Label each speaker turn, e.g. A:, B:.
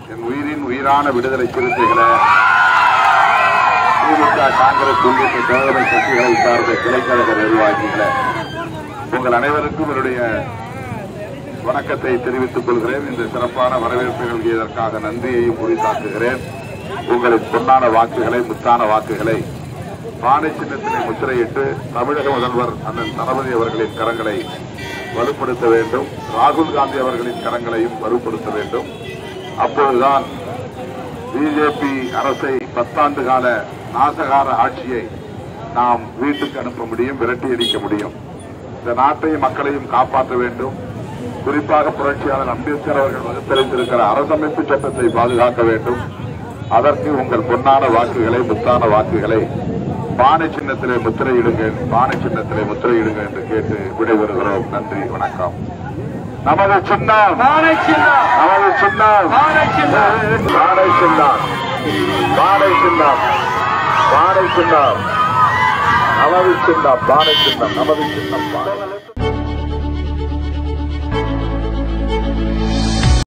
A: என் உயிரின் உயிரான விடுதலை சிறுத்தைகளை, திமுக, காங்கிரஸ் உள்ளிட்ட தோழமை கட்சிகளை சார்ந்த கிளைக்கழக நிர்வாகிகளை, உங்கள் அனைவருக்கும் என்னுடைய வணக்கத்தை தெரிவித்துக் கொள்கிறேன். இந்த சிறப்பான வரவேற்பு நல்கியதற்காக நன்றியையும் உரித்தாக்குகிறேன். உங்களின் பொன்னான வாக்குகளை, முத்தான வாக்குகளை பானை சின்னத்தினை முத்திரையிட்டு தமிழக முதல்வர் அண்ணன் தளபதி அவர்களின் கரங்களை வலுப்படுத்த வேண்டும். ராகுல் காந்தி அவர்களின் கரங்களையும் வலுப்படுத்த வேண்டும். அப்போதுதான் பிஜேபி அரசை 10 ஆண்டு கால நாசகார ஆட்சியை நாம் வீட்டுக்கு அனுப்ப முடியும், விரட்டி அடிக்க முடியும். இந்த நாட்டையும் மக்களையும் காப்பாற்ற வேண்டும். குறிப்பாக புரட்சியாளர் அம்பேத்கர் அவர்கள் வகுத்தளித்திருக்கிற அரசமைப்பு சட்டத்தை பாதுகாக்க வேண்டும். அதற்கு உங்கள் பொன்னான வாக்குகளை, முத்தான வாக்குகளை பானை சின்னத்திலே முத்திரையிடுங்கள், பானை சின்னத்திலே முத்திரையிடுங்கள் என்று கேட்டு விடைபெறுகிறோம். நன்றி, வணக்கம். நமது சின்னம், நமது சின்னம், பானை சின்னம், பானை சின்னம், பானை சின்னம், நமது சின்னம், பானை சின்னம், நமது சின்னம்.